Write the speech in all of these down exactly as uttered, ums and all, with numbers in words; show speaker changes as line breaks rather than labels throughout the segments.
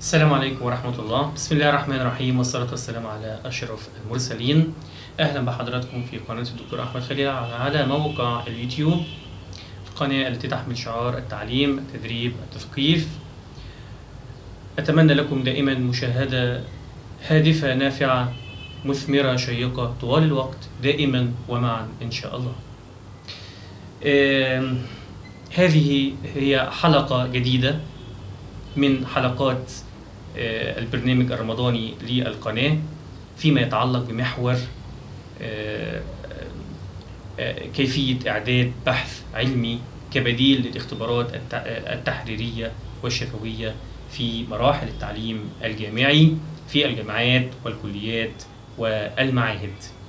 السلام عليكم ورحمة الله. بسم الله الرحمن الرحيم، والصلاة والسلام على أشرف المرسلين. أهلا بحضراتكم في قناة الدكتور أحمد خليل على موقع اليوتيوب، القناة التي تحمل شعار التعليم، التدريب، التثقيف. أتمنى لكم دائما مشاهدة هادفة نافعة مثمرة شيقة طوال الوقت، دائما ومعا إن شاء الله. هذه هي حلقة جديدة من حلقات البرنامج الرمضاني للقناة فيما يتعلق بمحور كيفية إعداد بحث علمي كبديل للاختبارات التحريرية والشفوية في مراحل التعليم الجامعي في الجامعات والكليات والمعاهد.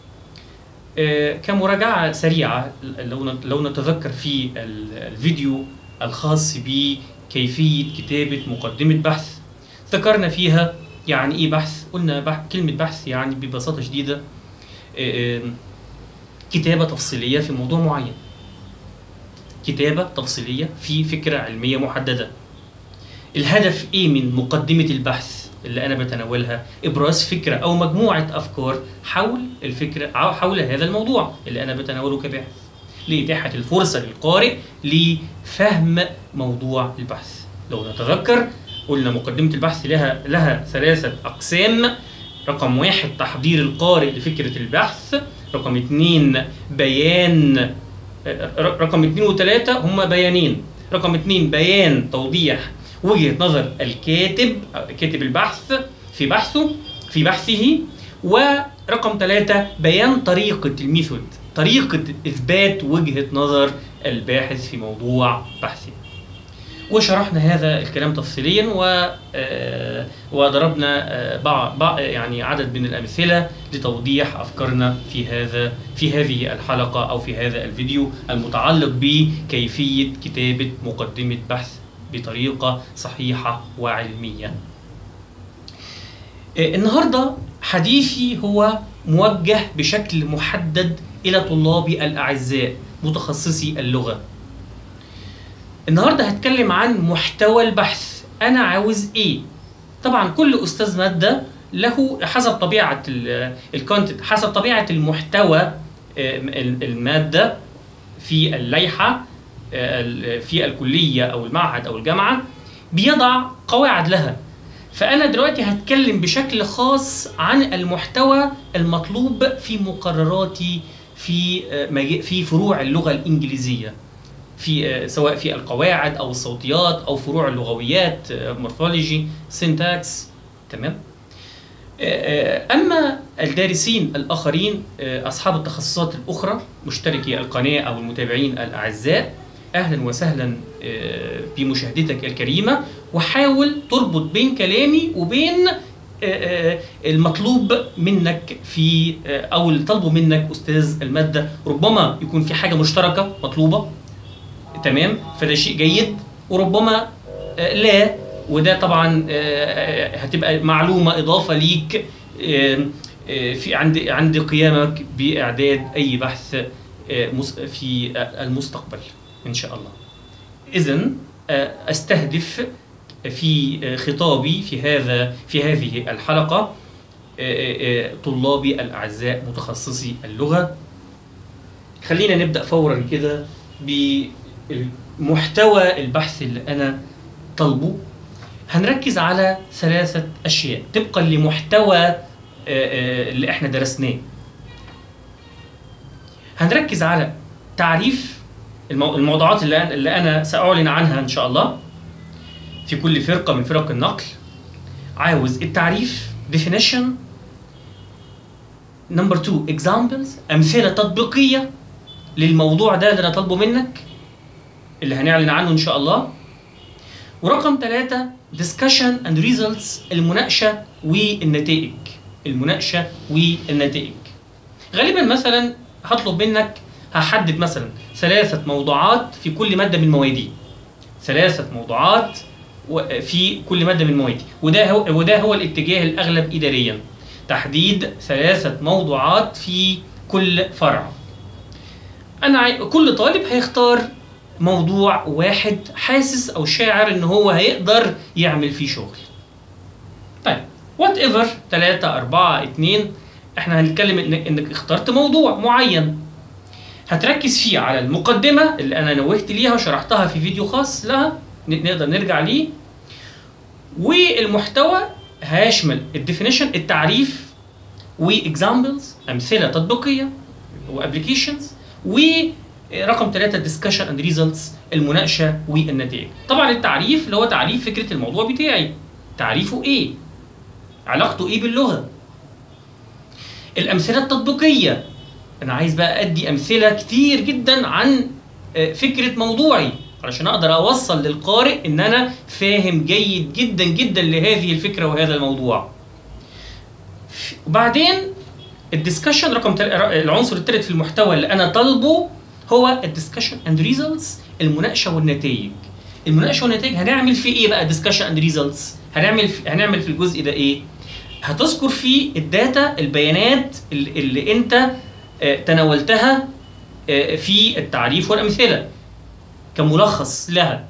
كمراجعة سريعة، لو نتذكر في الفيديو الخاص بكيفية كتابة مقدمة بحث، ذكرنا فيها يعني ايه بحث. قلنا بحث، كلمة بحث يعني ببساطة شديدة كتابة تفصيلية في موضوع معين، كتابة تفصيلية في فكرة علمية محددة. الهدف ايه من مقدمة البحث اللي انا بتناولها؟ ابراز فكرة او مجموعة افكار حول الفكرة، حول هذا الموضوع اللي انا بتناوله كباحث، لإتاحة الفرصة للقارئ لفهم موضوع البحث. لو نتذكر قلنا مقدمة البحث لها لها ثلاثة أقسام. رقم واحد تحضير القارئ لفكرة البحث، رقم اثنين بيان، رقم اثنين وثلاثة هما بيانين. رقم اثنين بيان توضيح وجهة نظر الكاتب، كاتب البحث في بحثه في بحثه ورقم ثلاثة بيان طريقة الميثود، طريقة إثبات وجهة نظر الباحث في موضوع بحثه. وشرحنا هذا الكلام تفصيليا وضربنا بعض يعني عدد من الأمثلة لتوضيح أفكارنا في هذا في هذه الحلقة أو في هذا الفيديو المتعلق بكيفية كتابة مقدمة بحث بطريقة صحيحة وعلمية. النهاردة حديثي هو موجه بشكل محدد إلى طلابي الأعزاء متخصصي اللغة. النهاردة هتكلم عن محتوى البحث. أنا عاوز إيه؟ طبعا كل أستاذ مادة له حسب طبيعة الكونتنت، حسب طبيعة المحتوى المادة في اللائحة في الكلية أو المعهد أو الجامعة بيضع قواعد لها. فأنا دلوقتي هتكلم بشكل خاص عن المحتوى المطلوب في مقرراتي في في فروع اللغة الإنجليزية، في سواء في القواعد أو الصوتيات أو فروع اللغويات، مورفولوجي، سينتاكس، تمام. أما الدارسين الآخرين أصحاب التخصصات الأخرى مشتركي القناة أو المتابعين الأعزاء، أهلا وسهلا بمشاهدتك الكريمة. وحاول تربط بين كلامي وبين المطلوب منك في أو اللي طلبه منك أستاذ المادة. ربما يكون في حاجة مشتركة مطلوبة، تمام، فده شيء جيد، وربما لا، وده طبعا هتبقى معلومة إضافة ليك في عند عند قيامك بإعداد أي بحث في المستقبل إن شاء الله. إذن أستهدف في خطابي في هذا في هذه الحلقة طلابي الأعزاء متخصصي اللغة. خلينا نبدأ فورا كده بمحتوى البحث اللي أنا طلبه. هنركز على ثلاثة أشياء طبقا لمحتوى اللي احنا درسناه. هنركز على تعريف الموضوعات اللي أنا سأعلن عنها إن شاء الله في كل فرقة من فرق النقل. عاوز التعريف definition. number two examples، أمثلة تطبيقية للموضوع ده اللي أنا طالبه منك اللي هنعلن عنه إن شاء الله. ورقم ثلاثة discussion and results، المناقشة والنتائج، المناقشة والنتائج. غالبا مثلا هطلب منك، هحدد مثلا ثلاثة موضوعات في كل مادة من موادي، ثلاثة موضوعات في كل مادة من موادي، وده هو وده هو الاتجاه الأغلب إداريا، تحديد ثلاثة موضوعات في كل فرع. أنا كل طالب هيختار موضوع واحد حاسس أو شاعر إن هو هيقدر يعمل فيه شغل. طيب وات ايفر ثلاثة أربعة اتنين، احنا هنتكلم إن انك اخترت موضوع معين هتركز فيه على المقدمه اللي انا نوهت ليها وشرحتها في فيديو خاص لها نقدر نرجع ليه، والمحتوى هيشمل الديفينيشن التعريف واكزامبلز امثله تطبيقيه وابلكيشنز، ورقم ثلاثة ديسكشن اند ريزلتس المناقشه والنتائج. طبعا التعريف اللي هو تعريف فكره الموضوع بتاعي، تعريفه ايه؟ علاقته ايه باللغه؟ الامثله التطبيقيه، انا عايز بقى ادي امثله كتير جدا عن فكره موضوعي علشان اقدر اوصل للقارئ ان انا فاهم جيد جدا جدا لهذه الفكره وهذا الموضوع. وبعدين الديسكشن رقم تل... العنصر الثالث في المحتوى اللي انا طالبه هو الديسكشن اند ريزلتس المناقشه والنتائج. المناقشه والنتائج هنعمل في ايه بقى؟ ديسكشن اند ريزلتس هنعمل في... هنعمل في الجزء ده ايه؟ هتذكر فيه الداتا البيانات اللي, اللي انت تناولتها في التعريف والامثله كملخص لها،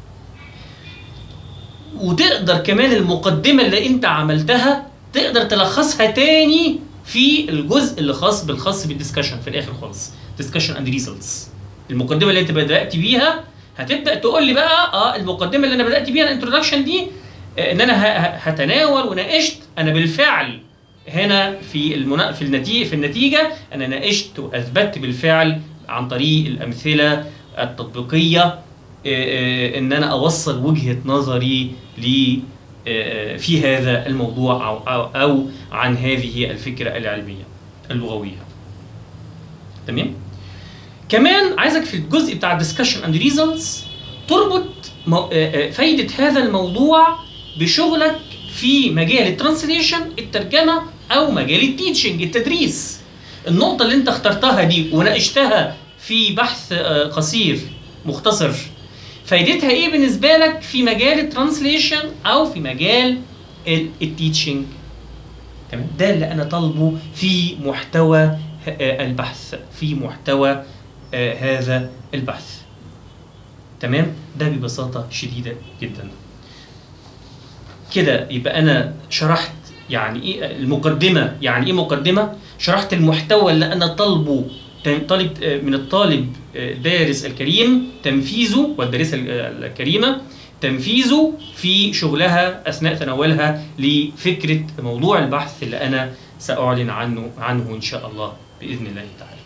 وتقدر كمان المقدمه اللي انت عملتها تقدر تلخصها تاني في الجزء اللي خاص بالخاص بالديسكشن في الاخر خالص، ديسكشن اند ريزلتس. المقدمه اللي انت بدات بيها هتبدا تقول لي بقى اه المقدمه اللي انا بدات بيها الانترودكشن دي آه ان انا هتناول وناقشت، انا بالفعل هنا في المنا... في النتيجه في النتيجه انا ناقشت واثبتت بالفعل عن طريق الامثله التطبيقيه آه آه ان انا اوصل وجهه نظري ل في هذا الموضوع أو, أو, أو عن هذه الفكرة العلمية اللغوية. تمام؟ كمان عايزك في الجزء بتاع discussion and results تربط فايدة هذا الموضوع بشغلك في مجال الترانسليشن الترجمة أو مجال التيتشنج التدريس. النقطة اللي أنت اخترتها دي وناقشتها في بحث قصير مختصر فايدتها ايه بالنسبه لك في مجال الترانسليشن او في مجال التيتشنج؟ تمام؟ ده اللي انا طالبه في محتوى البحث، في محتوى هذا البحث. تمام؟ ده ببساطه شديده جدا. كده يبقى انا شرحت يعني ايه المقدمه، يعني ايه مقدمه؟ شرحت المحتوى اللي انا طالبه طالب من الطالب دارس الكريم تنفيذه والدارسة الكريمة تنفيذه في شغلها أثناء تناولها لفكرة موضوع البحث اللي أنا سأعلن عنه عنه إن شاء الله بإذن الله تعالى.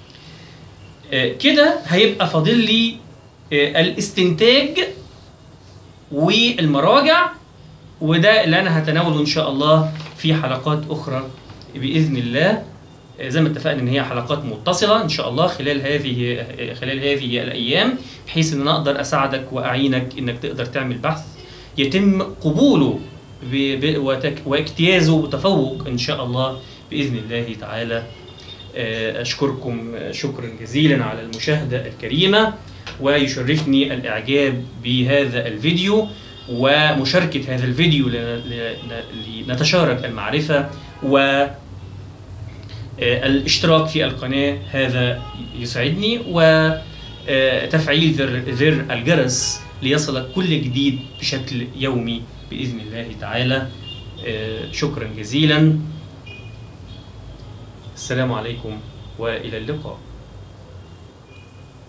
كده هيبقى فاضل لي الاستنتاج والمراجع، وده اللي أنا هتناوله إن شاء الله في حلقات أخرى بإذن الله، زي ما اتفقنا ان هي حلقات متصله ان شاء الله خلال هذه خلال هذه الايام، بحيث ان انا اقدر اساعدك واعينك انك تقدر تعمل بحث يتم قبوله واجتيازه بتفوق ان شاء الله باذن الله تعالى. اشكركم شكرا جزيلا على المشاهده الكريمه، ويشرفني الاعجاب بهذا الفيديو ومشاركه هذا الفيديو لنتشارك المعرفه، و الاشتراك في القناة هذا يسعدني، وتفعيل زر الجرس ليصلك كل جديد بشكل يومي بإذن الله تعالى. شكرا جزيلا، السلام عليكم وإلى اللقاء.